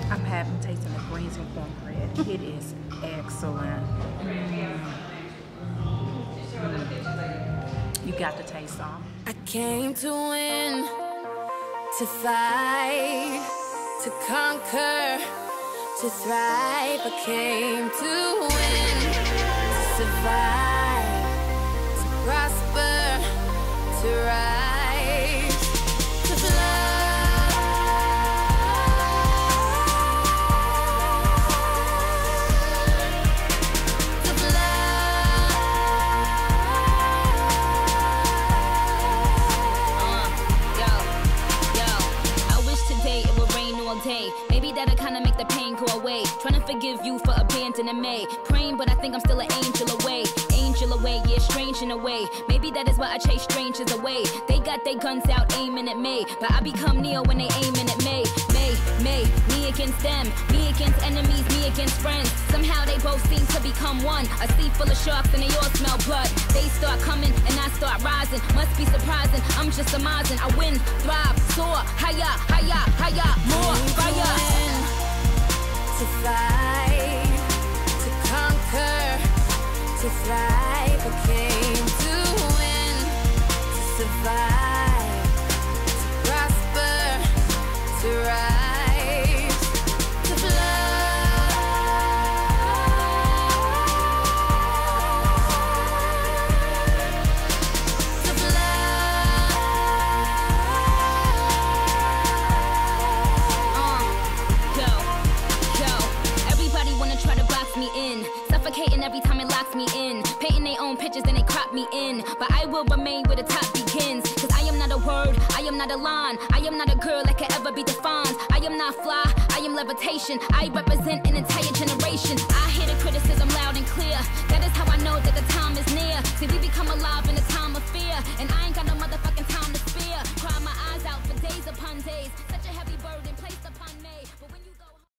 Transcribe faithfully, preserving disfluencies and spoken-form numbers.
I'm having tasting the greens and cornbread. It is excellent. Mm. Mm. You got to taste some. I came to win, to fight, to conquer, to thrive. I came to win, to survive, to prosper, to rise, to fly. Day. Maybe that'll kinda make the pain go away. Trying to forgive you for abandoning me. Praying, but I think I'm still an angel away. Angel away, yeah, strange in a way. Maybe that is why I chase strangers away. They got their guns out aiming at me, but I become Neo when they aiming at me. Me, me, me against them. Me against enemies, me against friends. Somehow they both seem to become one. A sea full of sharks and they all smell blood. They start coming and I start rising. Must be surprising, I'm just amazing. I win, thrive, soar, higher, higher, higher, more fire. To fight, to conquer, to thrive. I came to win, to survive, to prosper, to rise, to fly. Suffocating every time it locks me in. Painting their own pictures and they crop me in. But I will remain where the top begins. Cause I am not a word, I am not a line. I am not a girl that can ever be defined. I am not fly, I am levitation. I represent an entire generation. I hear the criticism loud and clear. That is how I know that the time is near. See, we become alive in a time of fear. And I ain't got no motherfucking time to spare. Cry my eyes out for days upon days.